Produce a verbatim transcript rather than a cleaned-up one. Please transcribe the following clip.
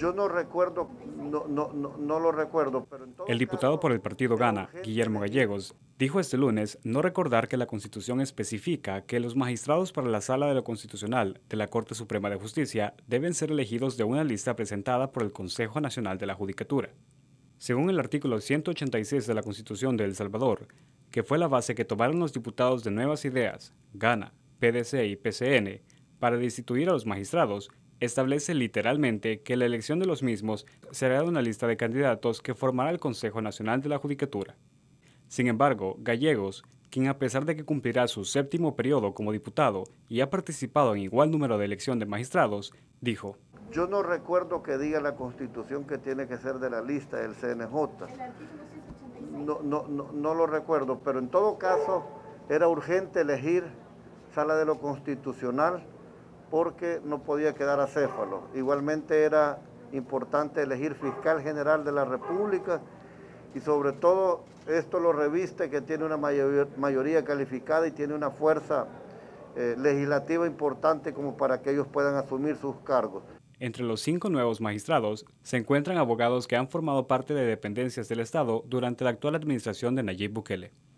Yo no recuerdo, no, no, no, no lo recuerdo, pero en todo El diputado caso por el partido era Gana, urgente Guillermo elegir. Gallegos, dijo este lunes no recordar que la Constitución especifica que los magistrados para la Sala de lo Constitucional de la Corte Suprema de Justicia deben ser elegidos de una lista presentada por el Consejo Nacional de la Judicatura. Según el artículo ciento ochenta y seis de la Constitución de El Salvador, que fue la base que tomaron los diputados de Nuevas Ideas, Gana, P D C y P C N, para destituir a los magistrados, establece literalmente que la elección de los mismos será de una lista de candidatos que formará el Consejo Nacional de la Judicatura. Sin embargo, Gallegos, quien a pesar de que cumplirá su séptimo periodo como diputado y ha participado en igual número de elección de magistrados, dijo: Yo no recuerdo que diga la Constitución que tiene que ser de la lista del C N J. No, no, no, no lo recuerdo, pero en todo caso era urgente elegir Sala de lo Constitucional porque no podía quedar acéfalo. Igualmente era importante elegir Fiscal General de la República y sobre todo esto lo reviste que tiene una mayoría calificada y tiene una fuerza eh, legislativa importante como para que ellos puedan asumir sus cargos. Entre los cinco nuevos magistrados se encuentran abogados que han formado parte de dependencias del Estado durante la actual administración de Nayib Bukele.